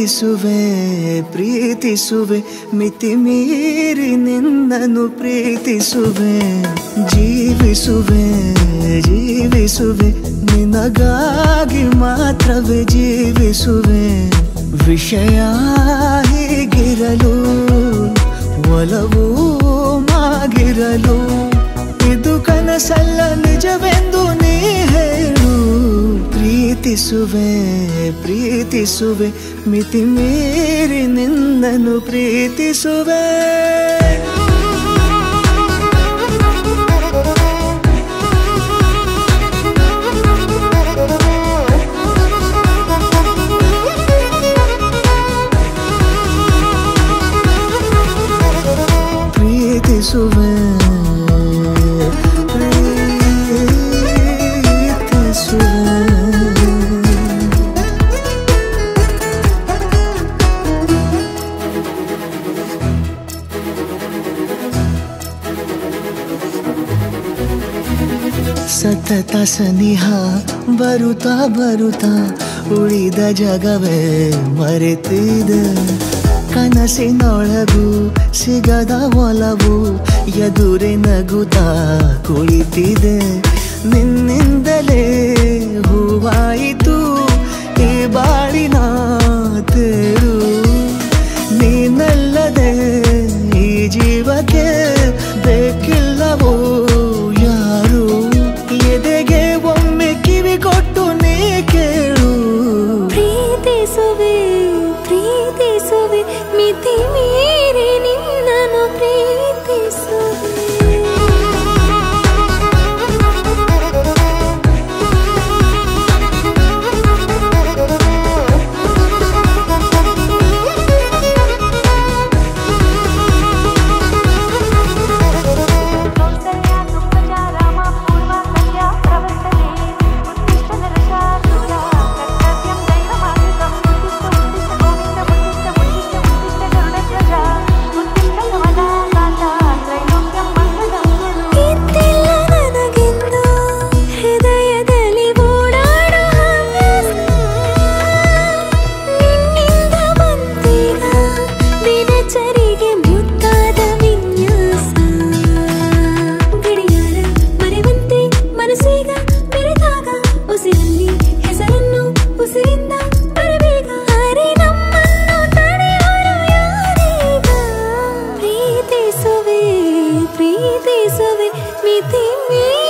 ಪ್ರೀತಿಸುವೆ ಪ್ರೀತಿಸುವೆ ಮಿತಿ ಮೀರಿ ನಿನ್ನನ್ನು ಪ್ರೀತಿಸುವೆ ಜೀವಿಸುವೆ ಜೀವಿಸುವೆ ನಿನಗಾಗಿ ಮಾತ್ರವೇ ಜೀವಿಸುವೆ ವಿಷಯ ಹೀಗಿರಲು ಒಲವು ಮಾಗಿರಲು ಇದು ಕನಸಲ್ಲ ನಿಜವೆಂದು ನೀ ಹೇಳು ಪ್ರೀತಿಸುವೆ ಪ್ರೀತಿಸುವೆ ಮಿತಿ ಮೀರಿ ನಿನ್ನನ್ನು ಪ್ರೀತಿಸುವೆ ಪ್ರೀತಿಸುವೆ ಸತತ ಸನಿಹ ಬರುತ್ತಾ ಬರುತ್ತಾ ಉಳಿದ ಜಗವೇ ಮರೆತಿದೆ ಕನಸಿನೊಳಗೂ ಸಿಗದ ಒಲವು ಎದುರೇ ನಗುತ್ತಾ ಕುಳಿತಿದೆ ನಿನ್ನಿಂದಲೇ ಹೂವಾಯಿತು ಈ ಬಾಳಿನ ತೇರು ನೀನಲ್ಲದೆ ಈ ಜೀವಕ್ಕೆ ಬೇಕಿಲ್ಲವೋ ಯಾರು ಎದೆಗೆ ಒಮ್ಮೆ ಕಿವಿ ಕೊಟ್ಟು ನೀ ಕೇಳು ಪ್ರೀತಿಸುವೆ ಪ್ರೀತಿಸುವೆ ಮಿತಿ ಮೀರಿ ನಿನ್ನನ್ನು ಪ್ರೀತಿಸುವೆ ಪ್ರೀತಿಸುವೆ ಪ್ರೀತಿಸುವೆ ಮಿತಿ